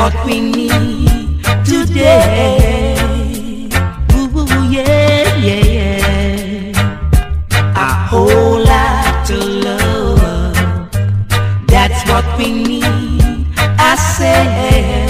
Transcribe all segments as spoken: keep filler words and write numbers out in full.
what we need today. Ooh, yeah, yeah, yeah. A whole lot of love. That's what we need, I say.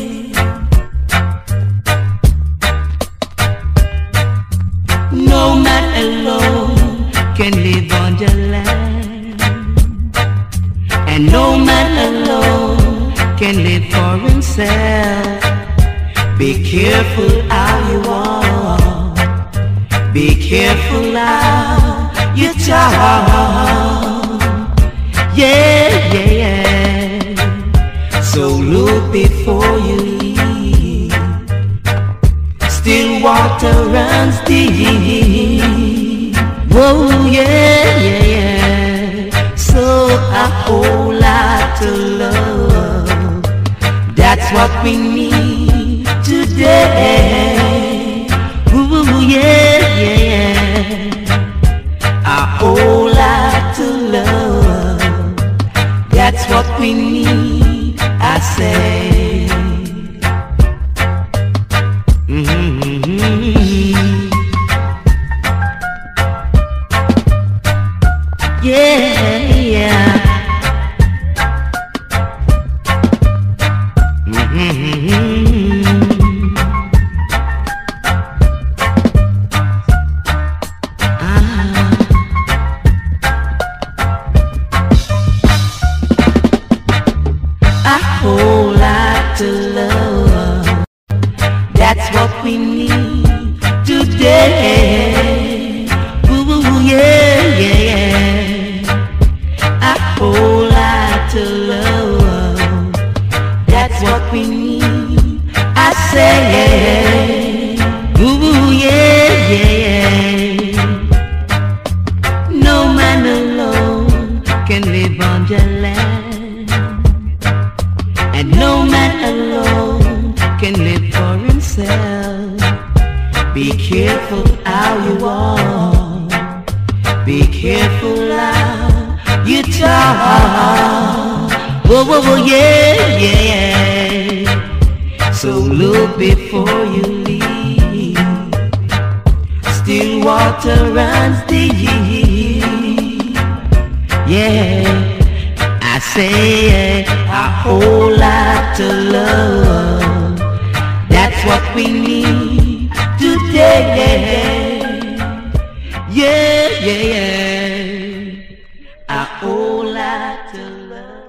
No man alone can live on your land, and no man alone can live for himself. Be careful how you walk, be careful how you talk. Yeah, yeah, yeah. So look before you leave. Still water runs deep. Whoa, yeah, yeah, yeah. So a whole lot of love. That's what we need today. Ooh, yeah, yeah, yeah. A whole lot of love. That's what we need, I say. Yeah, yeah. Mm-hmm. Ah. A whole lot of love. That's what we need today. Ooh, yeah, yeah, yeah. A whole lot of love. That's what we need, I say. Ooh, yeah, yeah, yeah. No man alone can live on your land, and no man alone can live for himself. Be careful how you walk, be careful how you talk. Whoa, whoa, whoa, yeah, yeah, yeah. So look before you leave. Still water runs deep. Yeah, I say a whole lot of love. That's what we need today. Yeah, yeah, yeah. A whole lot of love.